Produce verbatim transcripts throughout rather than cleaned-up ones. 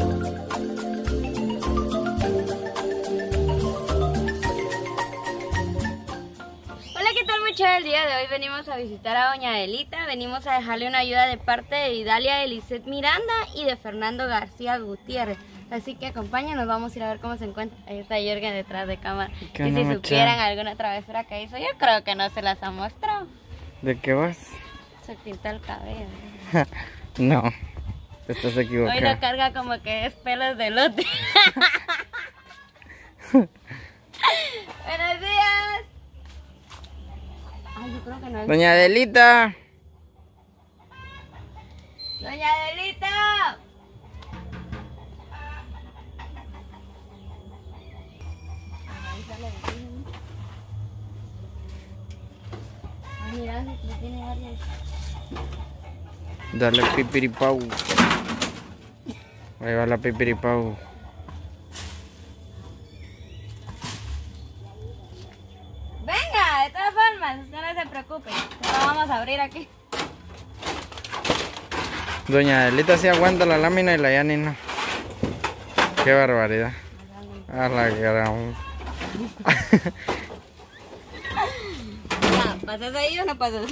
El día de hoy venimos a visitar a doña Adelita, venimos a dejarle una ayuda de parte de Idalia de Lisette Miranda y de Fernando García Gutiérrez. Así que acompáñanos, vamos a ir a ver cómo se encuentra. Ahí está Jürgen detrás de cámara. Y si no supieran alguna travesura que hizo, yo creo que no se las ha mostrado. ¿De qué vas? Se pintó el cabello. No, estás equivocado. Hoy lo carga como que es pelos de lote. Buenos días. Ay, yo creo que no es... Doña Adelita. Doña Adelita. Ahí sale el vecino. Ay, mira, si tiene varias. Dale pipiripau. Ahí va la pipiripau. Venga, de todas formas, usted no se preocupe. Lo vamos a abrir aquí. Doña Adelita sí aguanta la lámina y la Yani no. Qué barbaridad. A la gran. ¿Pasas ahí o no pasas?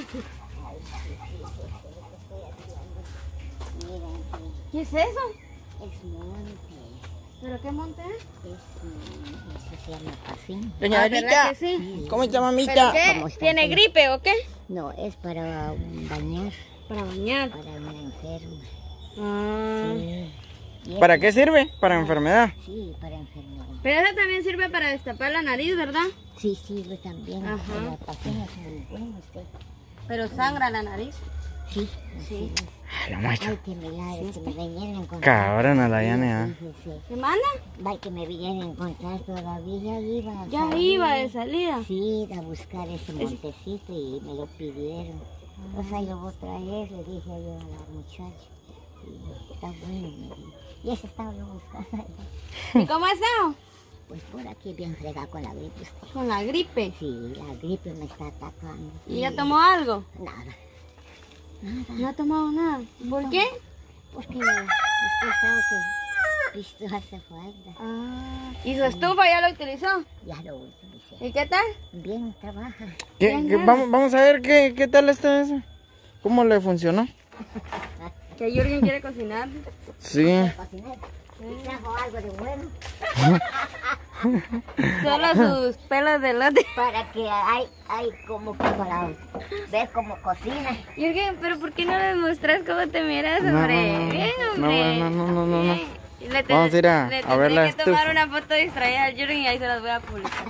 ¿Qué es eso? Es monte. ¿Pero qué monte es? Es, eso se llama pacín. Doña Ah, Adelita. ¿verdad que sí? ¿Cómo está, ¿Pero mamita? qué? ¿Tiene gripe o qué? No, es para bañar. Para bañar. Para una enferma. Ah. Sí. Y ¿Para es- qué sirve? Para enfermedad. Sí, para enfermedad. Pero eso también sirve para destapar la nariz, ¿verdad? Sí, sirve también. Ajá. La pacín es muy bueno usted. Pero sangra la nariz. Sí, Sí. sí. Lo macho. Ay, que me la, que me vienen a encontrar. Cabrón a la Yani, ¿eh? Sí, sí, sí. ¿Qué manda? Ay, que me vienen a encontrar todavía. Iba a Ya salir. iba de salida. Sí, a buscar ese montecito y me lo pidieron. O sea, yo voy a traer, le dije yo a la muchacha. Y está bueno, me dijo. Y ese estaba yo buscando. ¿Y cómo ha estado? Pues por aquí bien fregado con la gripe. usted. Con la gripe. Sí, la gripe me está atacando. ¿Y ya tomó algo? Nada. Nada. No ha tomado nada. ¿Por qué? Porque usted sabe que Cristo hace falta. Ah. ¿Y su estufa ya lo utilizó? Ya lo utilicé. ¿Y qué tal? Bien trabaja. ¿Qué- Bien, qué- bien. vamos, vamos a ver qué, qué tal está eso. ¿Cómo le funcionó? Que Jürgen quiere cocinar. Sí. Cocinar. Y trajo algo de bueno. Solo sus pelos de lote. Para que hay, hay como que para ver cómo cocina. Jürgen, pero ¿por qué no les mostras cómo te miras, No, hombre? no, no, Bien, no, hombre. no, no, no, no, no. Bien. Y le ten- Vamos a ir a- le a ver tendré la que tomar estufa. una foto distraída al Jürgen y ahí se las voy a publicar.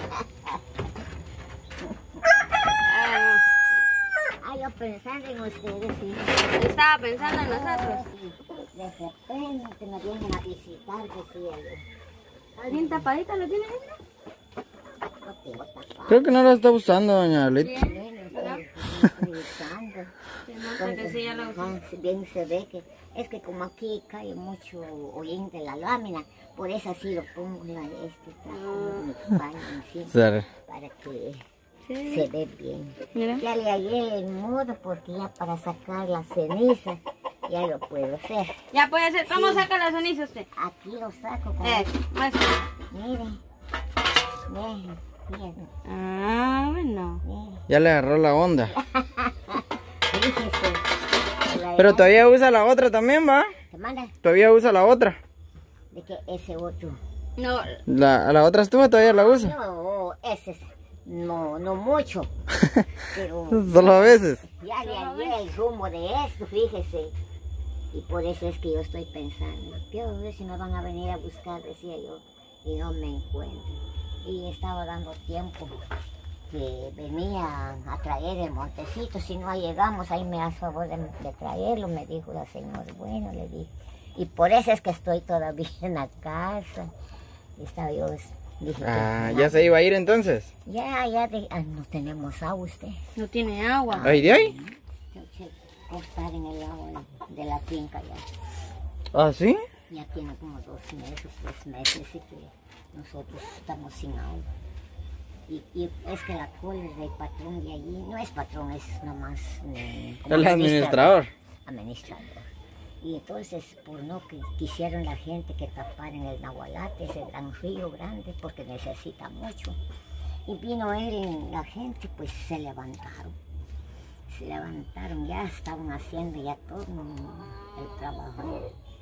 Ah, Ay, yo pensando en ustedes, sí. no. Yo estaba pensando en nosotros. Sí, de repente me vienen a visitar, decía yo. ¿Alguien tapadita lo tiene? No tengo tapado. Creo que no la está usando, doña Adelita. Bueno, estoy, estoy usando. Se nota que sí ya lo usó. Ajá, si bien se ve que es que como aquí cae mucho hollín de la lámina, por eso así lo pongo la este trajo mi paño encima Sara. para que Sí. se ve bien. Mira. Ya le hallé el modo porque ya para sacar la ceniza ya lo puedo hacer. Ya puede ser. ¿Cómo saca la ceniza usted? Aquí lo saco con Eh, muestra. Miren, miren, miren, Ah, bueno. miren. Ya le agarró la onda. Fíjese. la Pero edad- todavía usa la otra también, ¿va? ¿Te manda? Todavía usa la otra. De que ese otro. No, La, la otra estufa todavía la usa. No, ese es- no, no mucho. Pero Solo a veces. ya le hallé el rumbo de esto, fíjese. Y por eso es que yo estoy pensando. Quiero ver si me van a venir a buscar, decía yo, y no me encuentro. Y estaba dando tiempo que venía a traer el montecito. Si no llegamos, ahí me hace favor de, de traerlo, me dijo la señora. Bueno, le dije. Y por eso es que estoy todavía en la casa. Estaba yo, dije, Ah, que- ¿ya se iba a ir entonces? Ya, ya, de, ah, no tenemos agua usted. no tiene agua. ¿Ahí de ahí? Tengo que cortar en el agua de, de la finca ya. ¿Ah, sí? Ya tiene como dos meses, tres meses y que nosotros estamos sin agua. Y, y es que la cólera del patrón de allí, no es patrón, es nomás... mm, como El administrador. Administrador. Y entonces, por no que quisieron la gente que taparan el Nahualate, ese gran río grande, porque necesita mucho. Y vino él, la gente, pues se levantaron. Se levantaron, ya estaban haciendo ya todo el trabajo.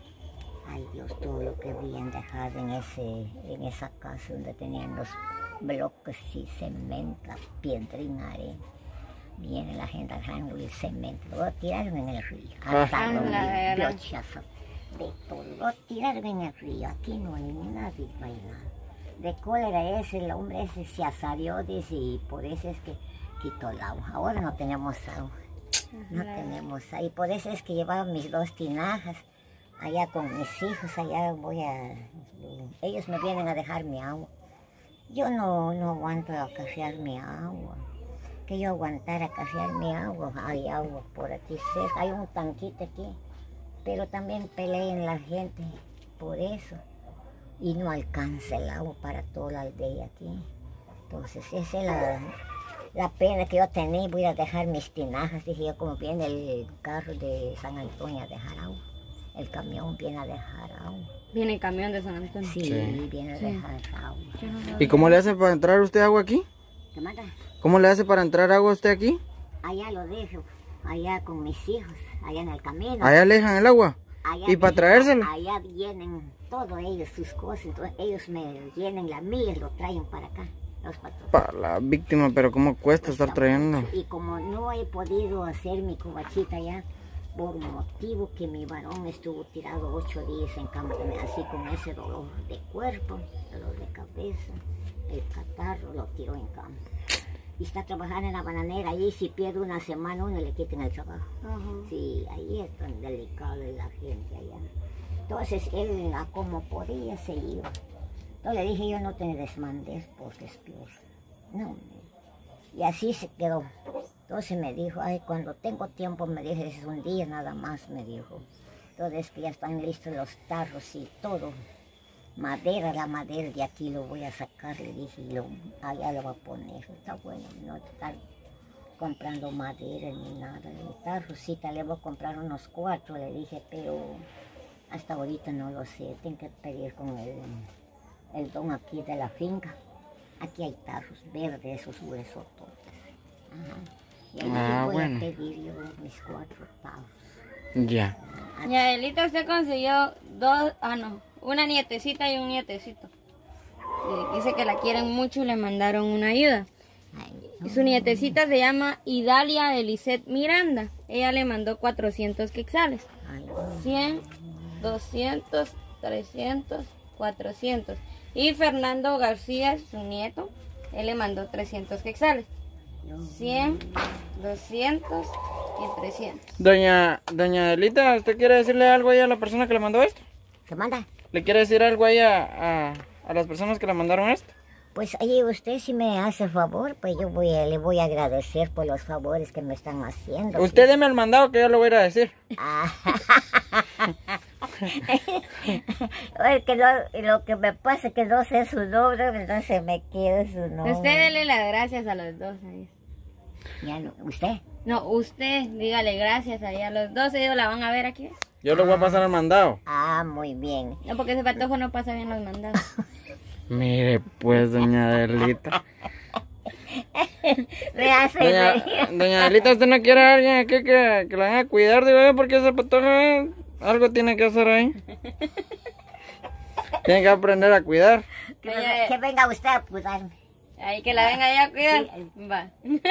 Ay Dios, todo lo que habían dejado en, ese, en esa casa donde tenían los bloques y cemento, piedrina, arena. Viene la gente agarrando el cemento, lo tiraron en el río, asaron, Ah, piochazo, de todo, lo tiraron en el río, aquí no hay nadie bailando. De cólera ese, el hombre ese se asarió, dice, y por eso es que quitó el agua. Ahora no tenemos agua, no tenemos agua, y por eso es que llevaba mis dos tinajas, allá con mis hijos, allá voy a, ellos me vienen a dejar mi agua. Yo no, no aguanto a acarrear mi agua. Que yo aguantara acarrear mi agua, hay agua por aquí cerca, hay un tanquito aquí, pero también pelean la gente por eso y no alcanza el agua para toda la aldea aquí. Entonces esa es la, la pena que yo tenía, voy a dejar mis tinajas, dije yo, como viene el carro de San Antonio a dejar agua, el camión viene a dejar agua. Viene el camión de San Antonio. Sí, Sí. viene a Sí. dejar agua. ¿Y cómo le hace para entrar usted agua aquí? ¿Qué manda? ¿Cómo le hace para entrar agua usted aquí? Allá lo dejo, allá con mis hijos, allá en el camino. Allá le dejan el agua. Allá ¿Y para vienen- traérselo? Allá vienen todos ellos, sus cosas, entonces ellos me llenan la mía y lo traen para acá, los patos. Para la víctima, pero ¿cómo cuesta estar trayendo? Y como no he podido hacer mi cobachita ya, por motivo que mi varón estuvo tirado ocho días en cama, así con ese dolor de cuerpo, dolor de cabeza, el catarro lo tiró en cama. Y está trabajando en la bananera, allí si pierde una semana uno le quitan el trabajo. Ajá. Sí, ahí es tan delicado la gente allá. Entonces él, a como podía, se iba. Entonces le dije, yo no te desmandes porque es peor. No, y así se quedó. Entonces me dijo, ay, cuando tengo tiempo, me dijo, es un día nada más, me dijo. Entonces que ya están listos los tarros y todo. Madera, la madera de aquí lo voy a sacar, le dije, y lo, allá lo voy a poner. Está bueno, no estar comprando madera ni nada. Esta rosita le voy a comprar unos cuatro, le dije, pero hasta ahorita no lo sé. Tengo que pedir con el, el don aquí de la finca. Aquí hay tarros verdes, esos huesos todos. Ajá. Y ahí Ah, voy bueno. a pedir yo mis cuatro tarros. Ya. Ya, Adelita, usted consiguió dos, ah no, una nietecita y un nietecito. Y dice que la quieren mucho y le mandaron una ayuda. Ay, Y su nietecita se llama Idalia Eliseth Miranda. Ella le mandó cuatrocientos quetzales. ay, cien, doscientos, trescientos, cuatrocientos. Y Fernando García, su nieto, él le mandó trescientos quetzales. cien, doscientos y trescientos. Doña, doña Adelita, ¿usted quiere decirle algo ahí a la persona que le mandó esto? ¿qué manda? ¿Le quiere decir algo ahí a, a, a las personas que le mandaron esto? Pues ahí usted si me hace favor, pues yo voy a- le voy a agradecer por los favores que me están haciendo. Usted deme el mandado que yo le voy a ir a decir. Ah. Oye, que lo, lo que me pasa es que no sé su nombre, entonces me quedo su nombre. Usted dele las gracias a los dos ahí. Ya no, ¿usted? No, usted dígale gracias ahí a los dos, ellos la van a ver aquí. Yo le voy a pasar el mandado. Ah, muy bien. No, porque ese patojo no pasa bien los mandados. Mire, pues, doña Adelita. Me hace Doña, reír. doña Adelita, ¿usted no quiere a alguien aquí que, que la venga a cuidar? Digo yo, porque ese patojo eh, algo tiene que hacer ahí. Tiene que aprender a cuidar. Que, me- que venga usted a cuidarme. Ahí que la venga allá a cuidar. Va.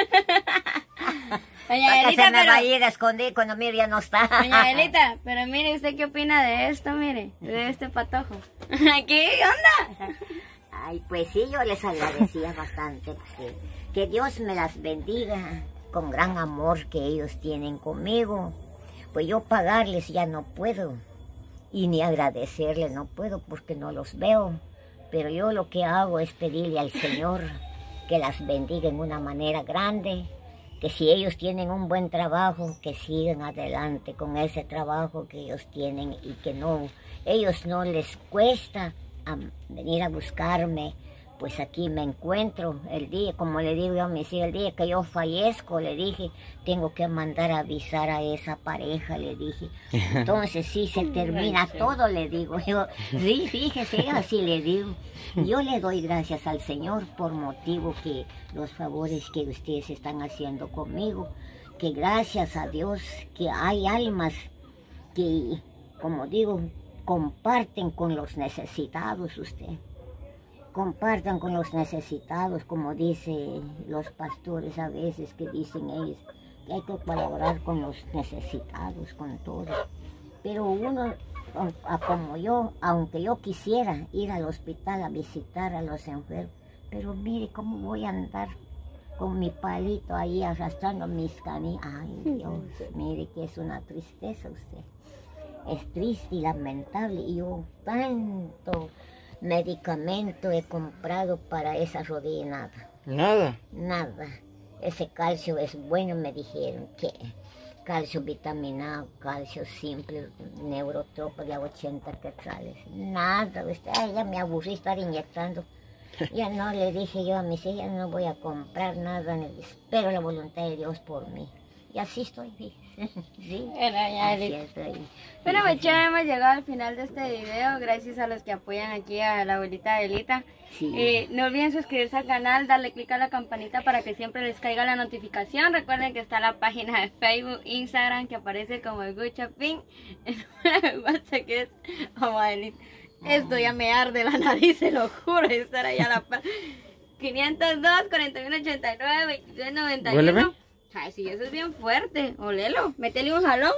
Doña Para que Adelita, se me va a pero... ir a esconder cuando mire ya no está. Doña Adelita, pero mire, ¿usted qué opina de esto, mire? De este patojo. ¿Qué onda? Ay, pues sí, yo les agradecía bastante. Que, que Dios me las bendiga con gran amor que ellos tienen conmigo. Pues yo pagarles ya no puedo. Y ni agradecerles no puedo porque no los veo. Pero yo lo que hago es pedirle al Señor que las bendiga en una manera grande. Que si ellos tienen un buen trabajo, que sigan adelante con ese trabajo que ellos tienen y que no, ellos no les cuesta a venir a buscarme pues aquí me encuentro el día, como le digo yo a mis hijos, el día que yo fallezco, le dije, tengo que mandar a avisar a esa pareja, le dije. Entonces sí se termina todo, le digo yo. Sí, fíjese, así le digo. Yo le doy gracias al Señor por motivo que los favores que ustedes están haciendo conmigo, que gracias a Dios que hay almas que, como digo, comparten con los necesitados usted. Compartan con los necesitados, como dicen los pastores a veces, que dicen ellos, que hay que colaborar con los necesitados, con todos. Pero uno, como yo, aunque yo quisiera ir al hospital a visitar a los enfermos, pero mire cómo voy a andar con mi palito ahí arrastrando mis caminos. Ay Dios, mire que es una tristeza usted. Es triste y lamentable, y yo tanto medicamento he comprado para esa rodilla, nada. Nada. Nada. Ese calcio es bueno, me dijeron que calcio vitaminado, calcio simple, neurotropa de ochenta quetzales. Nada, usted, ay, ya me aburrí estar inyectando. Ya no, le dije yo a mis hijas, no voy a comprar nada, espero la voluntad de Dios por mí. Y así estoy, ¿sí? Bueno, ya, Así estoy. Bueno, pues ya hemos llegado al final de este video, gracias a los que apoyan aquí a la abuelita Adelita. Sí. Eh, no olviden suscribirse al canal, darle clic a la campanita para que siempre les caiga la notificación. Recuerden que está la página de Facebook, Instagram, que aparece como el Good Shopping. El número de WhatsApp que es como Adelita. Esto ya me arde la nariz, se lo juro, estar allá a la par. quinientos dos, cuarenta y uno, ochenta y nueve, veintitrés, noventa y uno. Ay, sí, eso es bien fuerte. Olelo, métele un jalón.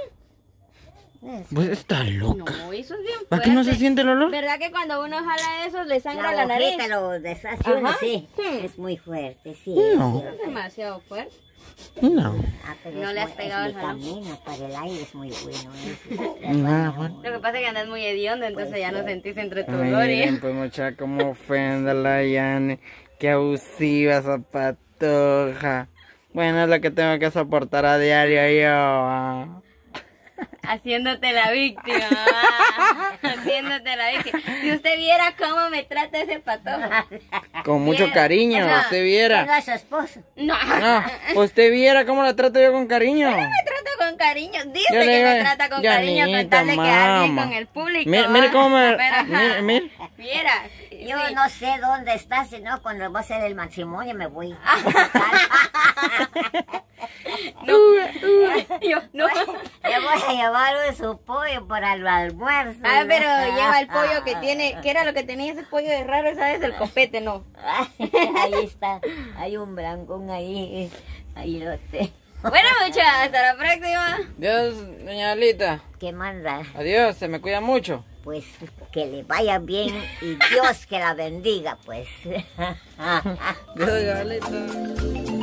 Pues está loca. No, eso es bien fuerte. ¿Para qué no se siente el olor? ¿Verdad que cuando uno jala eso le sangra la, La nariz? hojita lo deshace uno, Ajá. sí. Hmm. Es muy fuerte, sí. No. es Es demasiado fuerte. No. Ah, pero No es le has muy- pegado es el jalón. vitamina para el aire, es muy bueno. ¿eh? Nada, bueno. Lo que pasa es que andas muy hediondo, entonces Pues ya no sí. sentís entre tu olor y... Miren, pues muchacha, como ofende a la Yani. Qué abusiva esa patoja. Bueno, es lo que tengo que soportar a diario yo. ah. Haciéndote la víctima, ah, haciéndote la víctima. Si usted viera cómo me trata ese patojo. Con mucho Bien. cariño, Ajá. usted No viera. es su esposo. No, No, usted viera cómo la trato yo con cariño. me trata con cariño. Dice Yo le que digo, me trata con ya, cariño con niñita, tal de quedar bien mamá. con el público. Mire, mire ah. cómo me... Pero, ajá, Mire, mire. Viera. Yo sí. no sé dónde está, sino cuando va a ser el matrimonio me voy. No, yo, no. Le voy a llevar un su pollo para el almuerzo. Ah, pero lleva el pollo que tiene, ¿qué era lo que tenía ese pollo de raro? ¿Sabes? El copete, no. Ahí está, hay un blancón ahí, ahí lo tengo. Bueno, muchachas, hasta la próxima. Dios, doña Alita. ¿Qué manda? Adiós, se me cuida mucho. Pues que le vaya bien y Dios que la bendiga, pues. Dios, doña Alita.